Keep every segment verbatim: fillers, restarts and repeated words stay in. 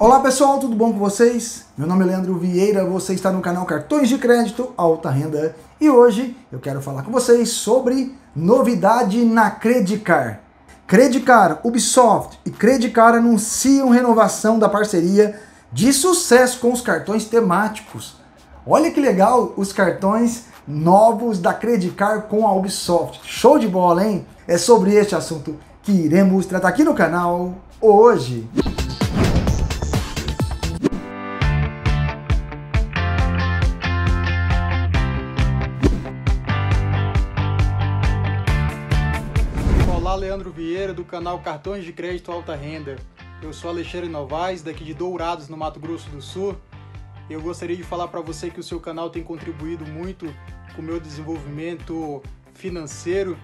Olá pessoal, tudo bom com vocês? Meu nome é Leandro Vieira, você está no canal Cartões de Crédito Alta Renda e hoje eu quero falar com vocês sobre novidade na Credicar. Credicar, Ubisoft e Credicar anunciam renovação da parceria de sucesso com os cartões temáticos. Olha que legal os cartões novos da Credicar com a Ubisoft. Show de bola, hein? É sobre este assunto que iremos tratar aqui no canal hoje. Olá, Leandro Vieira do canal Cartões de Crédito Alta Renda. Eu sou Alexandre Novaes, daqui de Dourados, no Mato Grosso do Sul. Eu gostaria de falar para você que o seu canal tem contribuído muito com o meu desenvolvimento financeiro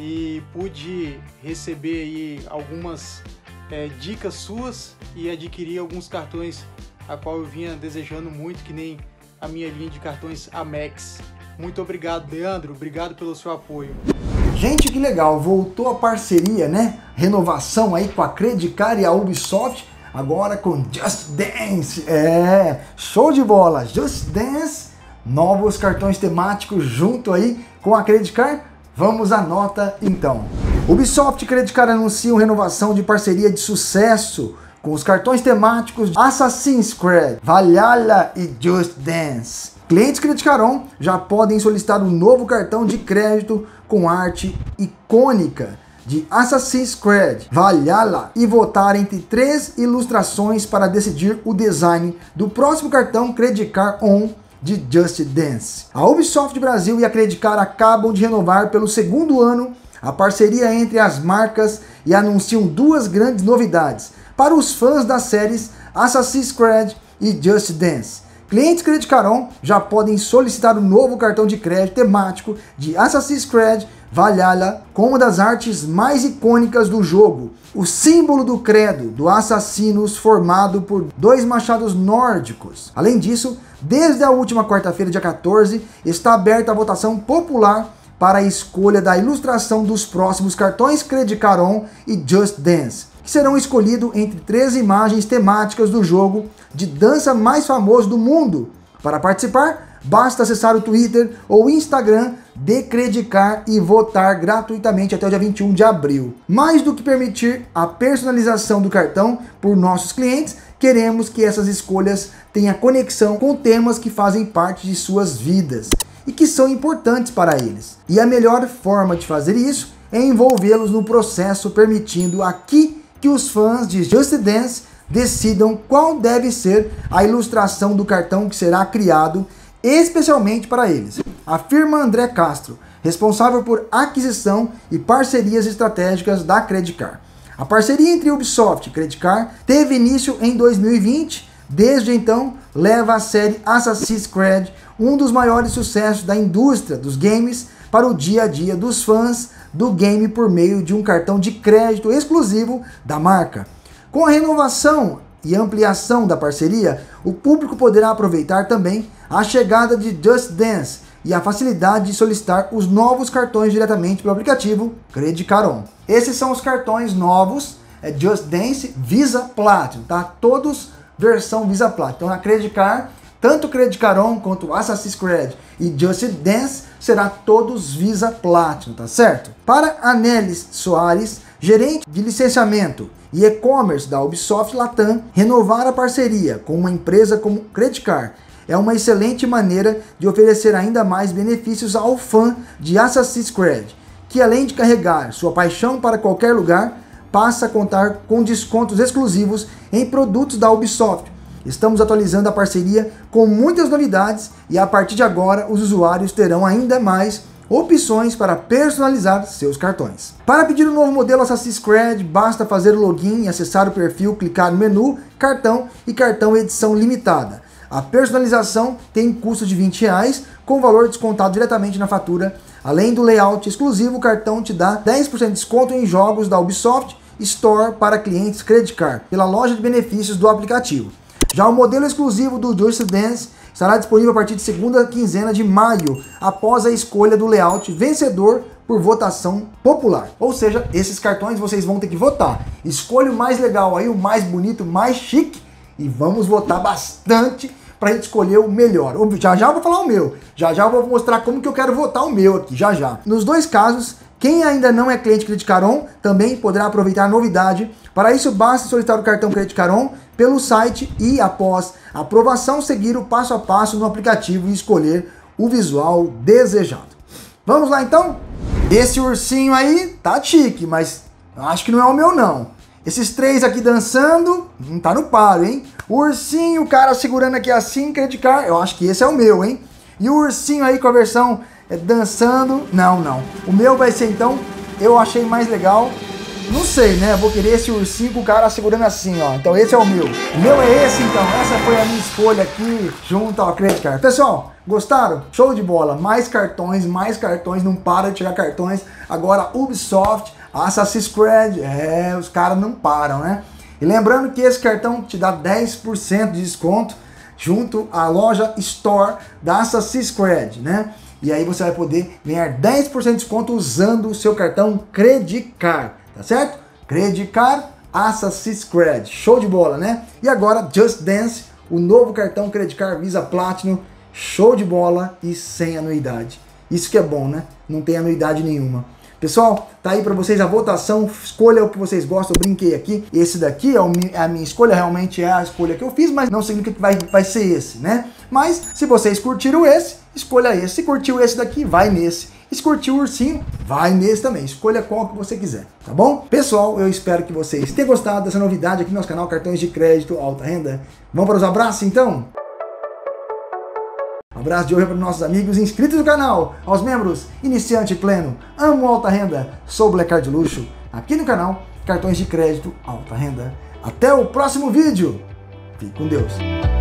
e pude receber aí algumas é, dicas suas e adquirir alguns cartões a qual eu vinha desejando muito, que nem a minha linha de cartões Amex. Muito obrigado, Leandro. Obrigado pelo seu apoio. Gente, que legal, voltou a parceria, né? Renovação aí com a Credicar e a Ubisoft, agora com Just Dance. É, show de bola, Just Dance, novos cartões temáticos junto aí com a Credicar. Vamos à nota então. Ubisoft e Credicar anunciam renovação de parceria de sucesso com os cartões temáticos Assassin's Creed, Valhalla e Just Dance. Clientes Credicaron já podem solicitar um novo cartão de crédito com arte icônica de Assassin's Creed, Valhalla e votar entre três ilustrações para decidir o design do próximo cartão Credicar On de Just Dance. A Ubisoft Brasil e a Credicar acabam de renovar pelo segundo ano a parceria entre as marcas e anunciam duas grandes novidades para os fãs das séries Assassin's Creed e Just Dance. Clientes Credicaron já podem solicitar um novo cartão de crédito temático de Assassin's Creed Valhalla com uma das artes mais icônicas do jogo, o símbolo do credo do Assassinos formado por dois machados nórdicos. Além disso, desde a última quarta-feira, dia quatorze, está aberta a votação popular para a escolha da ilustração dos próximos cartões Credicaron e Just Dance, que serão escolhidos entre três imagens temáticas do jogo de dança mais famoso do mundo. Para participar, basta acessar o Twitter ou Instagram de Credicar e votar gratuitamente até o dia vinte e um de abril. Mais do que permitir a personalização do cartão por nossos clientes, queremos que essas escolhas tenham conexão com temas que fazem parte de suas vidas e que são importantes para eles. E a melhor forma de fazer isso é envolvê-los no processo, permitindo aqui que os fãs de Just Dance decidam qual deve ser a ilustração do cartão que será criado especialmente para eles, afirma André Castro, responsável por aquisição e parcerias estratégicas da Credicar. A parceria entre Ubisoft e Credicar teve início em dois mil e vinte, desde então leva a série Assassin's Creed, um dos maiores sucessos da indústria dos games, para o dia a dia dos fãs do game por meio de um cartão de crédito exclusivo da marca. Com a renovação e ampliação da parceria, o público poderá aproveitar também a chegada de Just Dance e a facilidade de solicitar os novos cartões diretamente pelo aplicativo Credicaron. Esses são os cartões novos, é Just Dance Visa Platinum, tá? Todos versão Visa Platinum. Então na Credicar, tanto Credicaron quanto Assassin's Creed e Just Dance será todos Visa Platinum, tá certo? Para Anelis Soares, gerente de licenciamento e e-commerce da Ubisoft Latam, renovar a parceria com uma empresa como Credicar é uma excelente maneira de oferecer ainda mais benefícios ao fã de Assassin's Creed, que além de carregar sua paixão para qualquer lugar, passa a contar com descontos exclusivos em produtos da Ubisoft. Estamos atualizando a parceria com muitas novidades e a partir de agora os usuários terão ainda mais opções para personalizar seus cartões. Para pedir o um novo modelo Assassin's Creed, basta fazer o login e acessar o perfil, clicar no menu Cartão e Cartão Edição Limitada. A personalização tem custo de vinte reais, com valor descontado diretamente na fatura. Além do layout exclusivo, o cartão te dá dez por cento de desconto em jogos da Ubisoft Store para clientes Credicar, pela loja de benefícios do aplicativo. Já o modelo exclusivo do Just Dance estará disponível a partir de segunda quinzena de maio, após a escolha do layout vencedor por votação popular. Ou seja, esses cartões vocês vão ter que votar. Escolha o mais legal aí, o mais bonito, o mais chique, e vamos votar bastante para a gente escolher o melhor. Já já eu vou falar o meu, já já eu vou mostrar como que eu quero votar o meu aqui, já já. Nos dois casos, quem ainda não é cliente Credit Card On também poderá aproveitar a novidade. Para isso, basta solicitar o cartão Credit Card On pelo site e, após a aprovação, seguir o passo a passo no aplicativo e escolher o visual desejado. Vamos lá então? Esse ursinho aí tá chique, mas eu acho que não é o meu não. Esses três aqui dançando, não tá no paro, hein? O ursinho, o cara segurando aqui assim, Credit Card, eu acho que esse é o meu, hein? E o ursinho aí com a versão é, dançando, não, não. O meu vai ser então, eu achei mais legal, não sei, né? Vou querer esse ursinho com o cara segurando assim, ó. Então esse é o meu. O meu é esse então, essa foi a minha escolha aqui junto ao Credit Card. Pessoal, gostaram? Show de bola, mais cartões, mais cartões, não para de chegar cartões. Agora Ubisoft, Assassin's Creed, é, os caras não param, né? E lembrando que esse cartão te dá dez por cento de desconto junto à loja Store da Assassin's Creed, né? E aí você vai poder ganhar dez por cento de desconto usando o seu cartão Credit Card, tá certo? Credit Card, Assassin's Creed, show de bola, né? E agora Just Dance, o novo cartão Credit Card Visa Platinum, show de bola e sem anuidade. Isso que é bom, né? Não tem anuidade nenhuma. Pessoal, tá aí para vocês a votação, escolha o que vocês gostam, eu brinquei aqui. Esse daqui é a minha escolha, realmente é a escolha que eu fiz, mas não significa que vai, vai ser esse, né? Mas se vocês curtiram esse, escolha esse. Se curtiu esse daqui, vai nesse. E se curtiu o ursinho, vai nesse também. Escolha qual que você quiser, tá bom? Pessoal, eu espero que vocês tenham gostado dessa novidade aqui no nosso canal Cartões de Crédito Alta Renda. Vamos para os abraços então? Um abraço de hoje para os nossos amigos inscritos no canal, aos membros iniciante pleno, amo alta renda, sou Black Card Luxo, aqui no canal Cartões de Crédito Alta Renda. Até o próximo vídeo, fique com Deus.